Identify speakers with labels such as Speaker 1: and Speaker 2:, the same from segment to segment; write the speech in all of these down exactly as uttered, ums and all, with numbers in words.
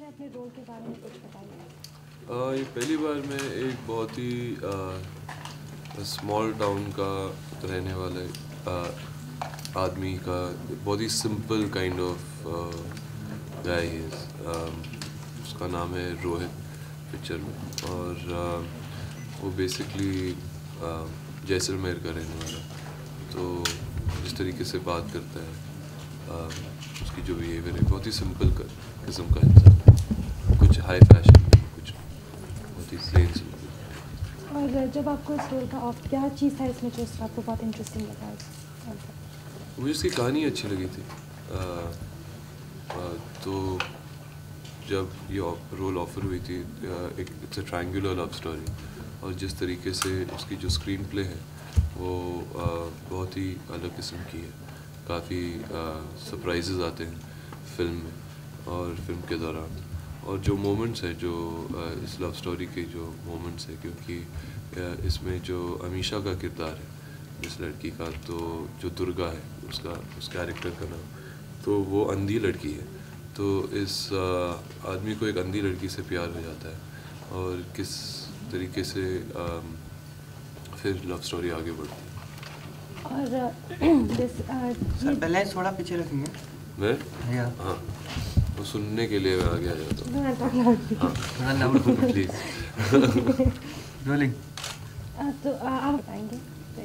Speaker 1: है, अपने रोल के बारे में कुछ बताइए।
Speaker 2: uh, ये पहली बार मैं एक बहुत ही स्मॉल टाउन का रहने वाले uh, आदमी का बहुत ही सिंपल काइंड ऑफ गाय है। उसका नाम है रोहित पिक्चर में, और uh, वो बेसिकली uh, जैसलमेर का रहने वाला है। तो जिस तरीके से बात करता है, uh, उसकी जो बिहेवियर है, बहुत ही सिंपल किस्म का इंसान है, कुछ हाई फैशन नहीं, कुछ बहुत ही प्लेन सिंपल।
Speaker 1: और जब आपको इस रोल का ऑफ क्या चीज़ था इसमें जो आपको बहुत इंटरेस्टिंग लगा?
Speaker 2: मुझे उसकी कहानी अच्छी लगी थी। आ, आ, तो जब ये रोल ऑफर हुई थी, एक it's a triangular love story, और जिस तरीके से उसकी जो स्क्रीन प्ले है वो आ, बहुत ही अलग किस्म की है। काफ़ी सरप्राइजेज आते हैं फिल्म में और फिल्म के दौरान, और जो मोमेंट्स है जो आ, इस लव स्टोरी के जो मोमेंट्स है, क्योंकि आ, इसमें जो अमीशा का किरदार है इस लड़की का, तो जो दुर्गा है उसका उस कैरेक्टर का नाम, तो वो अंधी लड़की है। तो इस आ, आदमी को एक अंधी लड़की से प्यार हो जाता है, और किस तरीके से आ, फिर लव स्टोरी आगे बढ़ती है।
Speaker 1: और दिस
Speaker 3: सर पहले थोड़ा पीछे रखेंगे
Speaker 2: मैं
Speaker 3: भैया।
Speaker 2: हाँ, वो सुनने के लिए मैं आगे आ जाता हूँ।
Speaker 3: थोड़ा लाउड
Speaker 2: प्लीज़।
Speaker 3: रोलिंग।
Speaker 1: तो आप बताएंगे।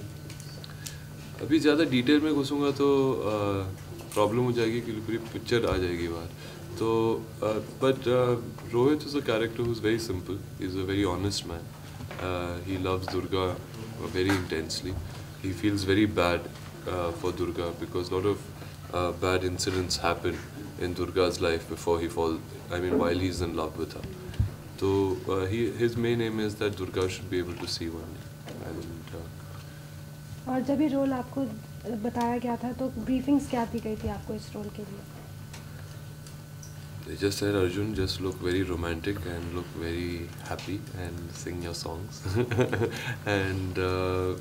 Speaker 2: अभी ज़्यादा डिटेल में घुसूँगा तो प्रॉब्लम हो जाएगी, क्योंकि पूरी पिक्चर आ जाएगी बाहर। तो but Rohit is a character who is very simple, is a very honest man. He loves Durga very intensely. He feels very bad uh, for Durga because a lot of uh, bad incidents happen in Durga's life before he falls, I mean while he's in love with her. So uh, he, his main aim is that Durga should be able to see one day. And, uh,
Speaker 1: और जब ये role आपको बताया गया था तो briefings क्या दी गई थी आपको इस रोल के लिए?
Speaker 2: They just said, Arjun, just look very romantic and look very happy and sing your songs. and uh,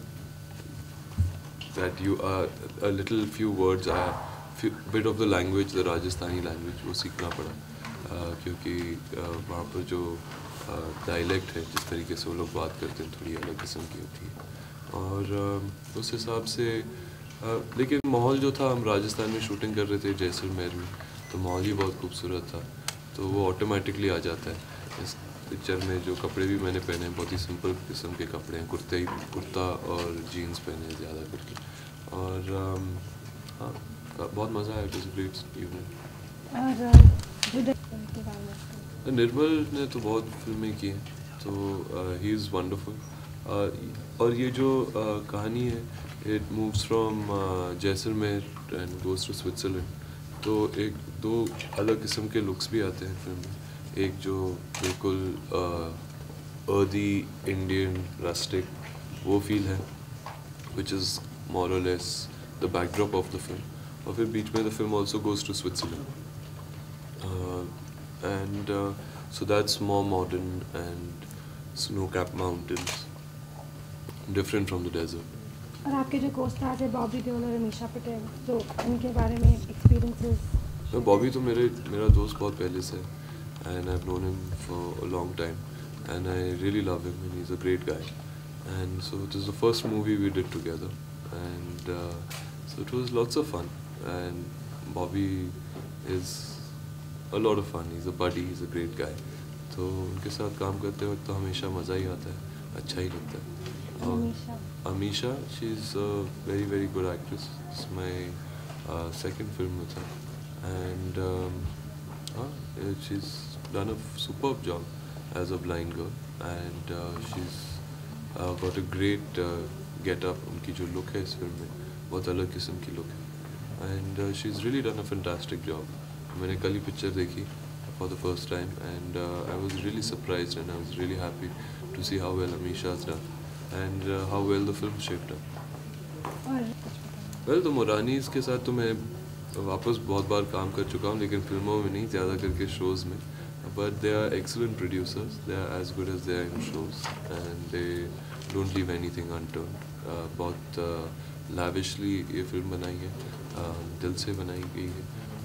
Speaker 2: that you are a little few words, a few, bit of the language, the Rajasthani language, वो सीखना पड़ा, uh, क्योंकि uh, वहाँ पर जो dialect uh, है, जिस तरीके से वो लोग बात करते हैं, थोड़ी अलग किस्म की होती है। और uh, उस हिसाब से uh, लेकिन माहौल जो था, हम राजस्थान में शूटिंग कर रहे थे जैसलमेर में, तो माहौल ही बहुत खूबसूरत था, तो वो ऑटोमेटिकली आ जाता है। इस पिक्चर में जो कपड़े भी मैंने पहने हैं, बहुत ही सिंपल किस्म के कपड़े हैं, कुर्ते ही कुर्ता और जीन्स पहने हैं ज़्यादा करके। और हाँ, बहुत मज़ा आया, it was a great evening. Nirmal ने तो बहुत फिल्में की हैं, तो ही इज़ वंडरफुल। और ये जो uh, कहानी है, it moves from Jaisalmer and goes to Switzerland. तो एक दो अलग किस्म के लुक्स भी आते हैं फिल्म में। एक जो बिल्कुल अर्दी इंडियन रस्टिक वो फील है, which is more or less the backdrop of the film. और फिर बीच में the film also goes to Switzerland, and so that's more modern and snow cap mountains, different from the desert.
Speaker 1: और आपके जो co-stars है बॉबी देओल और अमीशा पटेल, तो उनके बारे में एक्सपीरियंसेस?
Speaker 2: बॉबी तो मेरे मेरा दोस्त बहुत पहले से है, and I have known him for a long time, and I really love him and he is a great guy. And so it is the first movie we did together, and so it was lots of fun, and Bobby is a lot of fun, he is a buddy, he is a great guy. तो उनके साथ काम करते वक्त तो हमेशा मज़ा ही आता है, अच्छा ही लगता है। Amisha, she's a very very good actress. It's my uh, second film with her, and um, uh, she's done a superb job as a blind girl, and uh, she's uh, got a great uh, get-up. उनकी जो look है इस film में बहुत अलग किस्म की look है, and uh, she's really done a fantastic job. मैंने कल ही पिक्चर देखी for the first time, and uh, I was really surprised and I was really happy to see how well Amisha has done. And uh, how well the film shaped up. Well, तो मोरानीज़ के साथ तो मैं वापस बहुत बार काम कर चुका हूँ, लेकिन फिल्मों में नहीं, ज़्यादा करके शोज़ में। But they are excellent producers. They are as good as they are in shows, and they don't leave anything unturned. Uh, बहुत uh, lavishly ये फिल्म बनाई है, uh, दिल से बनाई गई है,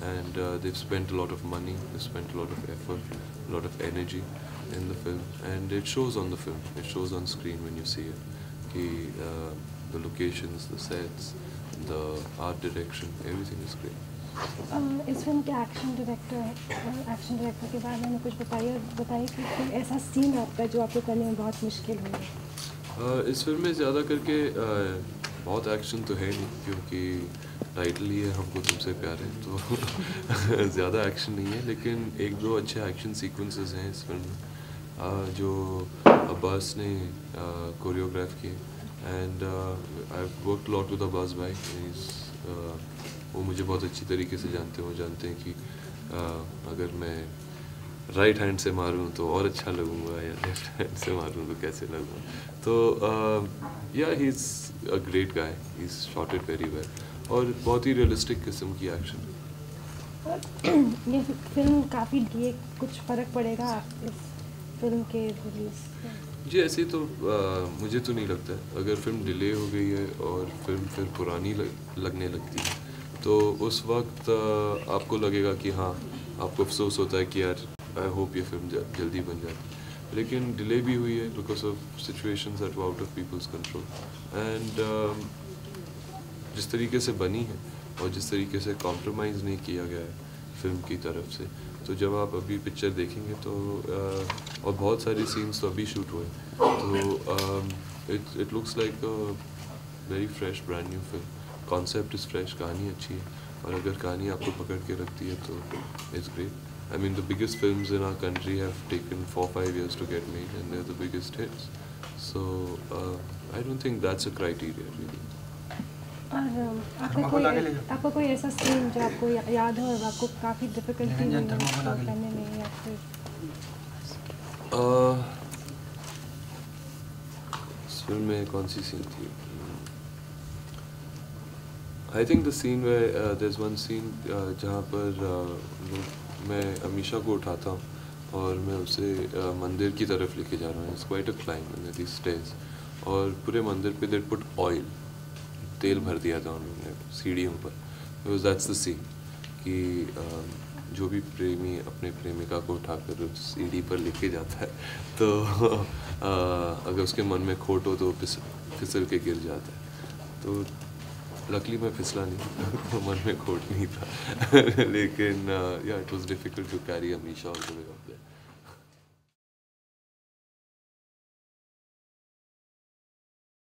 Speaker 2: and uh, they've spent a lot of money, they've spent a lot of effort, a lot of energy in the film, and it shows on the film, it shows on screen when you see it. Ki, uh, the locations, the sets, the art direction, everything is great.
Speaker 1: Uh, इस फिल्म के action director action director के बारे में कुछ बताइए बताइए कि कोई ऐसा सीन आपका जो आपको करने में बहुत मुश्किल हो।
Speaker 2: uh, इस फिल्म में ज़्यादा करके uh, बहुत एक्शन तो है नहीं, क्योंकि टाइटल ही है हमको तुमसे प्यार है, तो ज़्यादा एक्शन नहीं है, लेकिन एक दो अच्छे एक्शन सीक्वेंसेस हैं इस फिल्म में uh, जो अब्बास ने कोरियोग्राफ किए, and I work lot with Abbas भाई। वो मुझे बहुत अच्छी तरीके से जानते हैं, वो जानते हैं कि uh, अगर मैं राइट हैंड से मारूं तो और अच्छा लगूंगा, या लेफ्ट हैंड से मारूं तो कैसे लगूंगा। तो yeah he is a great guy, he is shot it very well, और बहुत ही रियलिस्टिक किस्म की एक्शन।
Speaker 1: ये फिल्म काफ़ी ये कुछ फ़र्क पड़ेगा इस फिल्म के रिलीज से?
Speaker 2: जी ऐसे तो आ, मुझे तो नहीं लगता है। अगर फिल्म डिले हो गई है और फिल्म फिर पुरानी लग, लगने लगती है तो उस वक्त आ, आपको लगेगा कि हाँ, आपको अफसोस होता है कि यार आई होप ये फिल्म जल्दी बन जाती, लेकिन डिले भी हुई है because of situations that were out of people's control. And जिस तरीके से बनी है और जिस तरीके से कॉम्प्रोमाइज़ नहीं किया गया है फिल्म की तरफ से, तो जब आप अभी पिक्चर देखेंगे तो uh, और बहुत सारी सीन्स तो अभी शूट हुए, तो it it looks like a very fresh brand new film. Concept is fresh, कहानी अच्छी है, और अगर कहानी आपको पकड़ के रखती है तो it's great. I mean the biggest films in our country have taken four five years to get made and they are the biggest hits, so I don't think that's a criteria really.
Speaker 1: और आपका कोई आपका कोई ऐसा scene जो आपको या, याद हो और आपको काफ़ी डिफिकल्टी हुई हो करने में, या फिर
Speaker 2: इस फिल्म में कौन सी सीन थी? I think the scene way there is one scene जहाँ पर uh, मैं अमीशा को उठाता हूँ और मैं उसे uh, मंदिर की तरफ लेके जा रहा हूँ। It's quite a climb in this stage, और पूरे मंदिर पे दे पुट ऑयल, तेल भर दिया था उन्होंने सीढ़ियों पर। बिकॉज दैट्स द सीन कि uh, जो भी प्रेमी अपने प्रेमिका को उठाकर उस सीढ़ी पर लेके जाता है तो uh, अगर उसके मन में खोट हो तो फिस, फिसल के गिर जाता है। तो लकली मैं फिसला नहीं, मन में खोट नहीं था लेकिन yeah it was difficult to carry Amisha all the way up there.